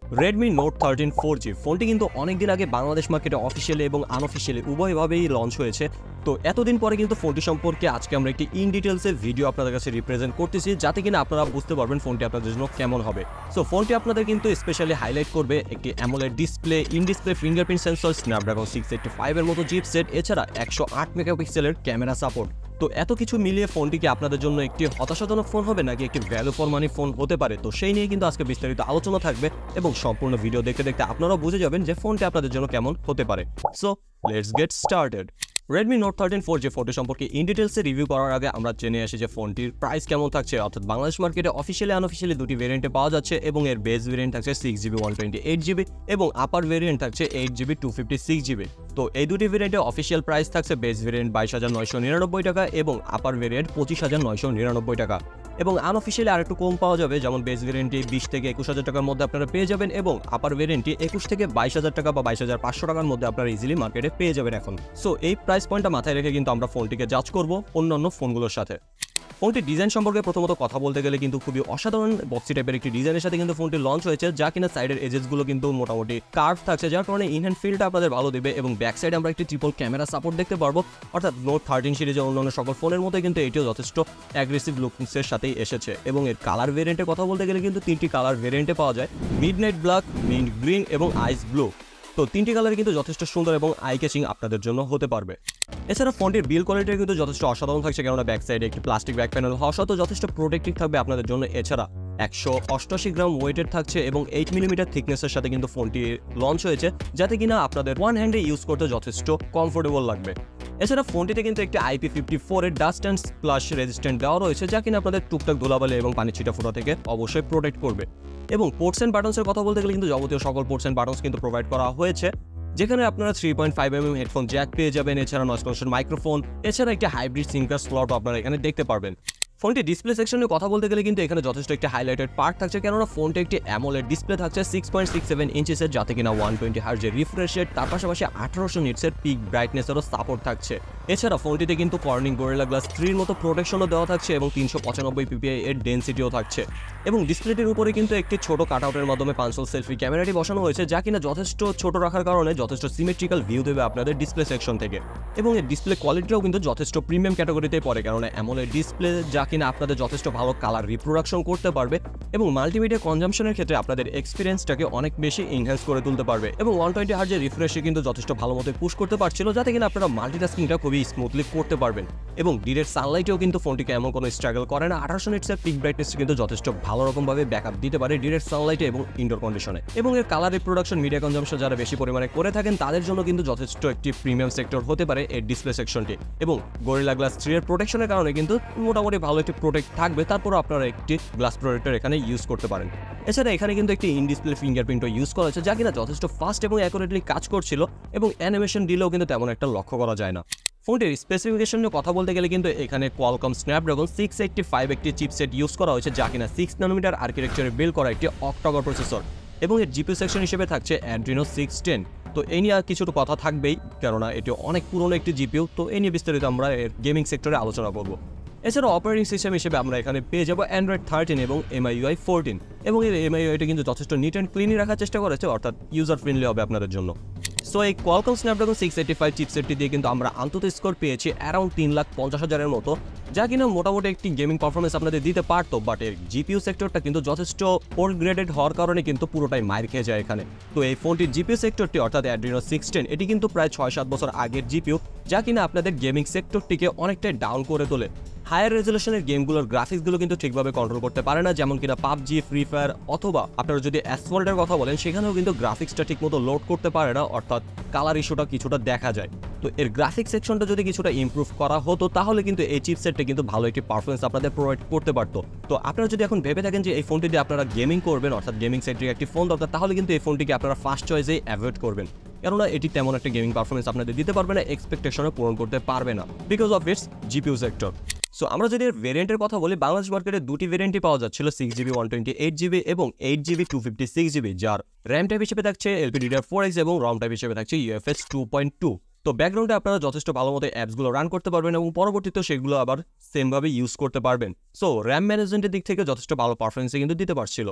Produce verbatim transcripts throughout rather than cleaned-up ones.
Redmi Note thirteen four G ফোনটি কিন্তু অনেকদিন আগে বাংলাদেশ মার্কেটে অফিসিয়ালি এবং আনঅফিসিয়ালি উভয়ভাবেই লঞ্চ হয়েছে। তো এতদিন পরে কিন্তু ফোনটি সম্পর্কে আজকে আমরা একটি ইন ডিটেলসের ভিডিও আপনাদের কাছে রিপ্রেজেন্ট করতেছি, যাতে কিনা আপনারা বুঝতে পারবেন ফোনটি আপনাদের জন্য কেমন হবে। সো ফোনটি আপনাদের কিন্তু স্পেশালি হাইলাইট করবে একটি AMOLED display, in display fingerprint sensor, Snapdragon six eighty five এর মতো চিপসেট, এছাড়া একশো আট মেগাপিক্সেলের ক্যামেরা সাপোর্ট। তো এত কিছু মিলিয়ে ফোনটি কি আপনাদের জন্য একটি হতাশাজনক ফোন হবে নাকি একটি ভ্যালু ফর মানি ফোন হতে পারে, তো সেই নিয়ে কিন্তু আজকে বিস্তারিত আলোচনা থাকবে এবং সম্পূর্ণ ভিডিও দেখতে দেখতে আপনারাও বুঝে যাবেন যে ফোনটি আপনাদের জন্য কেমন হতে পারে। So let's get started. Redmi Note thirteen four G ফোনটি সম্পর্কে ইন ডিটেলসে রিভিউ করার আগে আমরা জেনে আসি যে ফোনটির প্রাইস কেমন থাকছে। অর্থাৎ বাংলাদেশ মার্কেটে অফিসিয়ালি আনঅফিসিয়ালি দুটি ভেরিয়েন্টে পাওয়া যাচ্ছে এবং এর বেস ভেরিয়েন্ট থাকছে six GB one twenty eight GB এবং আপার ভেরিয়েন্ট থাকছে eight GB two fifty six GB. তো এই দুটি ভেরিয়েন্টে অফিসিয়াল প্রাইস থাকছে বেস ভেরিয়েন্ট বাইশ হাজার নয়শো নিরানব্বই টাকা এবং আপার ভেরিয়েন্ট পঁচিশ হাজার নয়শো নিরানব্বই টাকা। এবং আনঅফিসিয়ালি আরেকটু কম পাওয়া যাবে, যেমন বেস ভেরিয়েন্টটি বিশ থেকে একুশ হাজার টাকার মধ্যে আপনারা পেয়ে যাবেন এবং আপার ভেরিয়েন্টটি একুশ থেকে বাইশ হাজার টাকা বা বাইশ হাজার পাঁচশো টাকার মধ্যে আপনারা ইজিলি মার্কেটে পেয়ে যাবেন এখন। সো এই প্রাইস পয়েন্টটা মাথায় রেখে কিন্তু আমরা ফোনটিকে জাজ করব অন্যান্য ফোনগুলোর সাথে। ফোনটির ডিজাইন সম্পর্কে প্রথমত কথা বলতে গেলে কিন্তু খুবই অসাধারণ বক্সি টাইপের একটি ডিজাইনের সাথে কিন্তু ফোনটি লঞ্চ হয়েছে, যা কিনা সাইডের এজেসগুলো কিন্তু মোটামুটি কার্ভ থাকছে, যার কারণে ইনহ্যান্ড ফিলটা আপনাদের ভালো দেবে এবং ব্যাক সাইডে আমরা একটি ট্রিপল ক্যামেরা সাপোর্ট দেখতে পারবো। অর্থাৎ নোট থার্টিন সিরিজের অন্যান্য সকল ফোনের মতো কিন্তু এটিও যথেষ্ট অ্যাগ্রেসিভ লুকসের সাথেই এসেছে। এবং এর কালার ভেরিয়েন্টের কথা বলতে গেলে কিন্তু তিনটি কালার ভেরিয়েন্টে পাওয়া যায়, মিডনাইট ব্ল্যাক, মিন্ট গ্রিন এবং আইস ব্লু। তো তিনটি কালার কিন্তু যথেষ্ট সুন্দর এবং আই ক্যাচিং আপনাদের জন্য হতে পারবে। এছাড়া ফোনটির বিল কোয়ালিটি কিন্তু যথেষ্ট অসাধারণ থাকছে, কেননা ব্যাক সাইডে একটি প্লাস্টিক ব্যাক প্যানেল হওয়া সত্ত্বেও যথেষ্ট প্রোটেক্টিভ থাকবে আপনাদের জন্য। এছাড়া একশো অষ্টআশি গ্রাম ওয়েটের থাকছে এবং এইট মিলিমিটার থিকনেসের সাথে কিন্তু ফোনটি লঞ্চ হয়েছে, যাতে কিনা আপনাদের ওয়ান হ্যান্ডে ইউজ করতে যথেষ্ট কমফোর্টেবল লাগবে। এছাড়া ফোনটিতে কিন্তু একটি আইপি ফিফটি ফোর এর ডাস্ট অ্যান্ড স্প্লাশ রেজিস্ট্যান্ট দেওয়া রয়েছে, যা কিনা আপনাদের টুকটাক ধুলাবালি এবং পানি ছিটা ফোটা থেকে অবশ্যই প্রোটেক্ট করবে। এবং পোর্টস অ্যান্ড বাটনসের কথা বলতে গেলে কিন্তু যাবতীয় সকল পোর্টস অ্যান্ড বাটনস কিন্তু প্রোভাইড করা হয়েছে, যেখানে আপনারা three point five M M headphone jack পেয়ে যাবেন, এছাড়া নয়েজ ক্যান্সেলেশন মাইক্রোফোন, এছাড়া একটা হাইব্রিড সিম কার্ড স্লটও আপনারা এখানে দেখতে পারবেন। ফোনটি ডিসপ্লে সেকশনে কথা বলতে গেলে কিন্তু এখানে যথেষ্ট একটি হাইলাইটেড পার্ট থাকছে, কেননা ফোনটি একটি অ্যামোলেড ডিসপ্লে থাকছে সিক্স পয়েন্ট সিক্স সেভেন ইঞ্চেসের, যাতে কিনা ওয়ান টোয়েন্টি হার্জের রিফ্রেশ রেট, তার পাশাপাশি আঠারোশো নিটসের পিক ব্রাইটনেসেরও সাপোর্ট থাকছে। এছাড়া ফোনটিতে কিন্তু কর্নিং গোরিলা গ্লাস থ্রির মতো প্রোটেকশনও দেওয়া থাকছে এবং তিনশো পঁচানব্বই পিপিআই এর ডেন্সিটিও থাকছে। এবং ডিসপ্লেটির উপরে কিন্তু একটি ছোট কাটআউটের মাধ্যমে পাঁচশো সেলফি ক্যামেরাটি বসানো হয়েছে, যা কিনা যথেষ্ট ছোট রাখার কারণে যথেষ্ট সিমেট্রিক্যাল ভিউ দেবে আপনাদের ডিসপ্লে সেকশন থেকে। এবং এর ডিসপ্লে কোয়ালিটিটাও কিন্তু যথেষ্ট প্রিমিয়াম ক্যাটাগরিতে পড়ে, কারণ অ্যামোলেড ডিসপ্লে, যা কিনা আপনাদের যথেষ্ট ভালো কালার রিপ্রোডাকশন করতে পারবে এবং মাল্টিমিডিয়া কনজাম্পশনের ক্ষেত্রে আপনাদের এক্সপিরিয়েন্সটাকে অনেক বেশি এনহ্যান্স করে তুলতে পারবে। এবং ওয়ান টোয়েন্টি হার্জের রিফ্রেশে কিন্তু যথেষ্ট ভালো মতো পুশ করতে পারছিল, যাতে কিনা আপনারা মাল্টিটাস্কিংটা খুবই স্মুথলি করতে পারবেন। এবং ডিরেক্ট সানলাইটেও কিন্তু ফোনটিকে এমন কোনো স্ট্রাগল করে না। আঠারোশো নিটসের পিক ব্রাইটনেস কিন্তু যথেষ্ট ভালো রকমভাবে ব্যাকআপ দিতে পারে ডিরেক্ট সানলাইটে এবং ইনডোর কন্ডিশনে। এবং এর কালার রিপ্রোডাকশন মিডিয়া কনজাম্পশন যারা বেশি পরিমাণে করে থাকেন তাদের জন্য কিন্তু যথেষ্ট একটি প্রিমিয়াম সেক্টর হতে পারে এর ডিসপ্লে সেকশনটি। এবং গরিলা গ্লাস থ্রি এর প্রোটেকশনের কারণে কিন্তু মোটামুটি ভালো একটি প্রোটেক্ট থাকবে, তারপরও আপনারা একটি গ্লাস প্রোটেক্টর এখানে ইউজ করতে পারেন। এছাড়া এখানে কিন্তু একটি ইন ডিসপ্লে ফিঙ্গারপ্রিন্টও ইউজ করা হয়েছে, যা কিনা যথেষ্ট ফাস্ট এবং অ্যাকুরেটলি কাজ করছিল এবং অ্যানিমেশন দিলেও কিন্তু তেমন একটা লক্ষ্য করা যায় না। ফোনটির স্পেসিফিকেশন নিয়ে কথা বলতে গেলে কিন্তু এখানে Qualcomm Snapdragon six eighty five একটি চিপসেট ইউজ করা হয়েছে, যা কিনা সিক্স নানোমিটার আর্কিটেকচারে বিল্ড করা একটি অক্টাকোর প্রসেসর। এবং এর জিপিইউ সেকশন হিসেবে থাকছে অ্যাড্রিনো সিক্স টেন। তো এই নিয়ে কিছুটা কথা থাকবেই, কেননা এটি অনেক পুরনো একটি জিপিইউ। তো এই নিয়ে বিস্তারিত আমরা এর গেমিং সেক্টরে আলোচনা করব। এছাড়া অপারেটিং সিস্টেম হিসেবে আমরা এখানে পেয়ে যাবো অ্যান্ড্রয়েড থার্টিন এবং এমআইইউআই ফোরটিন। এবং এই এমআইইউআইটা কিন্তু যথেষ্ট নিট অ্যান্ড ক্লিনই রাখার চেষ্টা করেছে, অর্থাৎ ইউজার ফ্রেন্ডলি হবে আপনাদের জন্য। সো এই Qualcomm Snapdragon six eighty five চিপসেটটি দিয়ে কিন্তু আমরা আন্তত স্কোর পেয়েছি অ্যারাউন্ড তিন লাখ পঞ্চাশ হাজারের মতো, যা কিনা মোটামুটি একটি গেমিং পারফরমেন্স আপনাদের দিতে পারতো। বাট এর জিপিইউ সেক্টরটা কিন্তু যথেষ্ট ওল্ড গ্রেডেড হওয়ার কারণে কিন্তু পুরোটাই মার খেয়ে যায় এখানে। তো এই ফোনটির জিপিইউ সেক্টরটি অর্থাৎ অ্যাড্রিনো সিক্স টেন এটি কিন্তু প্রায় ছয় সাত বছর আগের জিপিইউ, যা কিনা আপনাদের গেমিং সেক্টরটিকে অনেকটাই ডাউন করে তোলে। হায়ার রেজুলেশনের গেমগুলোর গ্রাফিক্সগুলো কিন্তু ঠিকভাবে কন্ট্রোল করতে পারে না, যেমন কিনা পাবজি, ফ্রি ফায়ার, অথবা আপনারা যদি অ্যাসফল্টের কথা বলেন সেখানেও কিন্তু গ্রাফিক্সটা ঠিকমতো লোড করতে পারে না, অর্থাৎ কালার ইস্যুটা কিছুটা দেখা যায়। তো এর গ্রাফিক্স সেকশনটা যদি কিছুটা ইমপ্রুভ করা হতো তাহলে কিন্তু এই চিপসেটটা কিন্তু ভালো একটি পারফরমেন্স আপনাদের প্রোভাইড করতে পারতো। তো আপনারা যদি এখন ভেবে থাকেন যে এই ফোনটি দিয়ে আপনারা গেমিং করবেন, অর্থাৎ গেমিং সেন্ট্রিক একটি ফোন দরকার, তাহলে কিন্তু এই ফোনটিকে আপনারা ফার্স্ট চয়েসেই অ্যাভয়েড করবেন, কেননা এটি তেমন একটা গেমিং পারফরমেন্স আপনাদের দিতে পারবে না, এক্সপেকটেশনও পূরণ করতে পারবে না because of its GPU sector. So আমরা যদি এর ভেরিয়েন্টের কথা বলি, বাংলাদেশ মার্কেটে দুটি ভেরিয়েন্টই পাওয়া যাচ্ছিল, six GB one twenty eight GB এবং eight GB two fifty six GB, যার র্যাম টাইপ হিসেবে থাকছে এলপিডিডিআর ফোর এক্স এবং রম টাইপ হিসেবে থাকছে ইউএফএস টু পয়েন্ট টু। তো ব্যাকগ্রাউন্ডে আপনারা যথেষ্ট ভালো মতো অ্যাপসগুলো রান করতে পারবেন এবং পরবর্তীতে সেগুলো আবার সেমভাবে ইউজ করতে পারবেন। সো র্যাম ম্যানেজমেন্টের দিক থেকে যথেষ্ট ভালো পারফরমেন্সে কিন্তু দিতে পারছিল।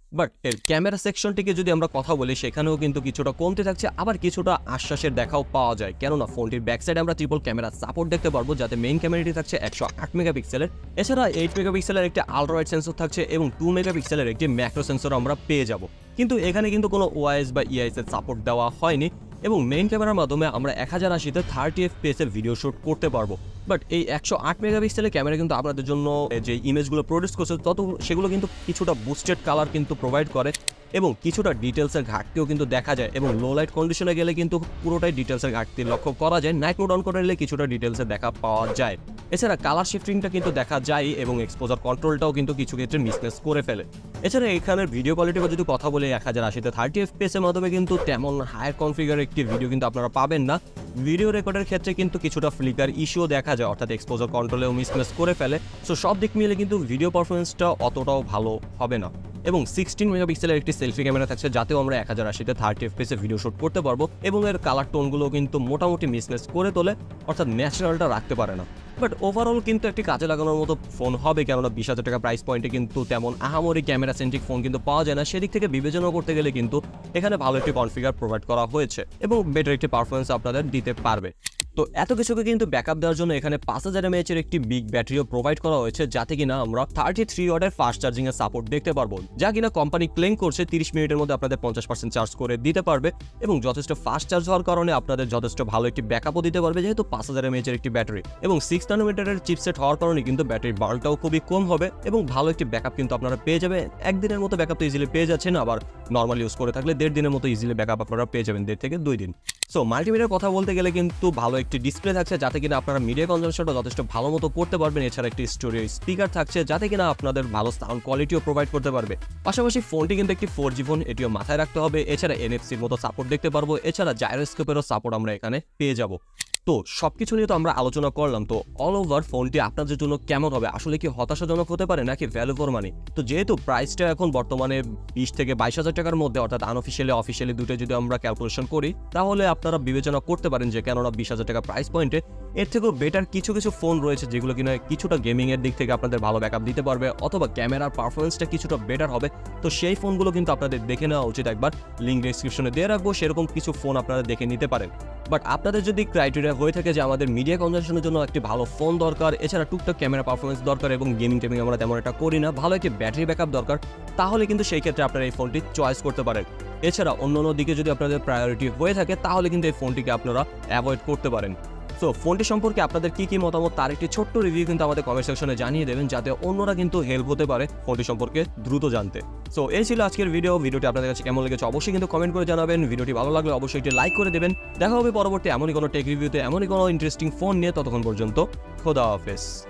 বাট এর ক্যামেরা সেকশনটিকে যদি আমরা কথা বলি সেখানেও কিন্তু কিছুটা কমতে থাকছে, আবার কিছুটা আশ্বাসের দেখাও পাওয়া যায়, কেননা ফোনটির ব্যাক সাইডে আমরা ট্রিপল ক্যামেরা সাপোর্ট দেখতে পারবো, যাতে মেইন ক্যামেরাটি থাকছে একশো আট মেগাপিক্সেলের, এছাড়া এইট মেগাপিক্সেলের একটি আলট্রা ওয়াইড সেন্সর থাকছে এবং টু মেগাপিক্সেলের একটি ম্যাক্রো সেন্সর আমরা পেয়ে যাব। কিন্তু এখানে কিন্তু কোনো ওআইএস বা ইআইএস এর সাপোর্ট দেওয়া হয়নি এবং মেইন ক্যামেরার মাধ্যমে আমরা এক হাজার আশিতে থার্টি এফপিএস এর ভিডিও শুট করতে পারবো। বাট এই একশো আট মেগাপিক্সেলের ক্যামেরা কিন্তু আপনাদের জন্য যে ইমেজগুলো প্রডিউস করছে তত সেগুলো কিন্তু কিছুটা বুস্টেড কালার কিন্তু প্রোভাইড করে এবং কিছুটা ডিটেলসের ঘাটতিও কিন্তু দেখা যায়, এবং লো লাইট কন্ডিশনে গেলে কিন্তু পুরোটাই ডিটেলসের ঘাটতি লক্ষ্য করা যায়। নাইট মোড অন করে নিলে কিছুটা ডিটেলসে দেখা পাওয়া যায়। এছাড়া কালার শিফটিংটা কিন্তু দেখা যায় এবং এক্সপোজার কন্ট্রোলটাও কিন্তু কিছু ক্ষেত্রে মিসম্যাচ করে ফেলে। এছাড়া এখানের ভিডিও কোয়ালিটির যদি কথা বলি এক হাজার আশিতে থার্টি এফপিএস এর মাধ্যমে কিন্তু তেমন হায়ার কনফিগার একটি ভিডিও কিন্তু আপনারা পাবেন না। ভিডিও রেকর্ডের ক্ষেত্রে কিন্তু কিছুটা ফ্লিকার ইস্যুও দেখা যায়, অর্থাৎ এক্সপোজার কন্ট্রোলেও মিসম্যাচ করে ফেলে। সো সব দিক মিলে কিন্তু ভিডিও পারফরমেন্সটা অতটাও ভালো হবে না। এবং সিক্সটিন মেগাপিক্সেলের একটি সেলফি ক্যামেরা থাকছে, যাতেও আমরা এক হাজার আশিতে থার্টি এফপিএস এ ভিডিও শুট করতে পারবো এবং এর কালার টোনগুলো কিন্তু মোটামুটি মিসম্যাচ করে তোলে, অর্থাৎ ন্যাচারালটা রাখতে পারে না। বাট ওভারঅল কিন্তু একটি কাজে লাগানোর মতো ফোন হবে, কেননা বিশ হাজার টাকা প্রাইস পয়েন্টে কিন্তু তেমন আহামরি ক্যামেরা সেন্ট্রিক ফোন কিন্তু পাওয়া যায় না। সেদিক থেকে বিবেচনা করতে গেলে কিন্তু এখানে ভালো একটি কনফিগার প্রোভাইড করা হয়েছে এবং বেটার একটি পারফরমেন্স আপনাদের দিতে পারবে। তো এত কিছুকে কিন্তু ব্যাকআপ দেওয়ার জন্য এখানে পাঁচ হাজার এমএএইচ এর একটি বিগ ব্যাটারিও প্রোভাইড করা হয়েছে, যাতে কিনা আমরা থার্টি থ্রি ওয়াটের ফাস্ট চার্জিং এর সাপোর্ট দেখতে পারবো, যা কিনা কোম্পানি ক্লেম করছে তিরিশ মিনিটের মধ্যে আপনাদের পঞ্চাশ পার্সেন্ট চার্জ করে দিতে পারবে এবং যথেষ্ট ফাস্ট চার্জ হওয়ার কারণে আপনাদের যথেষ্ট ভালো একটি ব্যাকআপও দিতে পারবে, যেহেতু পাঁচ হাজার এমএএইচ এর একটি ব্যাটারি এবং সিক্স নানোমিটারের চিপসেট হওয়ার কারণে কিন্তু ব্যাটারির বার্নটাও খুবই কম হবে এবং ভালো একটি ব্যাকআপ কিন্তু আপনারা পেয়ে যাবেন। একদিনের মতো ব্যাকআপ তো ইজিলি পেয়ে যাচ্ছেন, আবার নর্মাল ইউজ করে থাকলে দেড় দিনের মতো ইজিলি ব্যাকআপ আপনারা পেয়ে যাবেন, দেড় থেকে দুই দিন। সো মাল্টিমিডিয়ার কথা বলতে গেলে কিন্তু ভালো একটি ডিসপ্লে থাকছে, যাতে কিনা আপনারা মিডিয়া কনজাম্পশনটা যথেষ্ট ভালো মতো করতে পারবেন। এছাড়া একটি স্টোরিও স্পিকার থাকছে, যাতে কিনা আপনাদের ভালো সাউন্ড কোয়ালিটিও প্রোভাইড করতে পারবে। পাশাপাশি ফোনটি কিন্তু একটি ফোর জি ফোন, এটিও মাথায় রাখতে হবে। এছাড়া এনএফসির মতো সাপোর্ট দেখতে পারবো, এছাড়া জাইরোস্কোপেরও সাপোর্ট আমরা এখানে পেয়ে যাব। তো সবকিছু নিয়ে তো আমরা আলোচনা করলাম। তো অল ওভার ফোনটি আপনাদের জন্য কেমন হবে, আসলে কি হতাশাজনক হতে পারে নাকি ভ্যালু ফর মানি? তো যেহেতু প্রাইসটা এখন বর্তমানে বিশ থেকে বাইশ হাজার টাকার মধ্যে, অর্থাৎ আনঅফিসিয়ালি অফিসিয়ালি দুটো যদি আমরা ক্যালকুলেশন করি, তাহলে আপনারা বিবেচনা করতে পারেন যে কেননা বিশ হাজার টাকা প্রাইস পয়েন্টে এর থেকেও বেটার কিছু কিছু ফোন রয়েছে, যেগুলো কিনা কিছুটা গেমিং এর দিক থেকে আপনাদের ভালো ব্যাকআপ দিতে পারবে অথবা ক্যামেরার পারফরমেন্সটা কিছুটা বেটার হবে। তো সেই ফোনগুলো কিন্তু আপনাদের দেখে নেওয়া উচিত। একবার লিঙ্ক ডেসক্রিপশনে দিয়ে রাখবো, সেরকম কিছু ফোন আপনারা দেখে নিতে পারেন। বাট আপনাদের যদি ক্রাইটেরিয়া হয়ে থাকে যে আমাদের মিডিয়া কনজাম্পশনের জন্য একটি ভালো ফোন দরকার, এছাড়া টুকটাক ক্যামেরা পারফরমেন্স দরকার এবং গেমিং টেমিং আমরা তেমন একটা করি না, ভালো একটি ব্যাটারি ব্যাকআপ দরকার, তাহলে কিন্তু সেই ক্ষেত্রে আপনারা এই ফোনটি চয়েস করতে পারেন। এছাড়া অন্য অন্য দিকে যদি আপনাদের প্রায়োরিটি হয়ে থাকে, তাহলে কিন্তু এই ফোনটিকে আপনারা অ্যাভয়েড করতে পারেন। সো ফোনটি সম্পর্কে আপনাদের কি কি মতামত তার একটি ছোট্ট রিভিউ কিন্তু আমাদের কমেন্ট সেকশনে জানিয়ে দেবেন, যাতে অন্যরা কিন্তু হেল্প হতে পারে ফোনটি সম্পর্কে দ্রুত জানতে। সো এই ছিল আজকের ভিডিও। ভিডিওটি আপনাদের কাছে কেমন লেগেছে অবশ্যই কিন্তু কমেন্ট করে জানাবেন। ভিডিওটি ভালো লাগলে অবশ্যই একটি লাইক করে দেবেন। দেখা হবে পরবর্তী এমনই কোনো টেক রিভিউতে, এমনই কোনো ইন্টারেস্টিং ফোন নিয়ে। ততক্ষণ পর্যন্ত খোদা হাফেজ।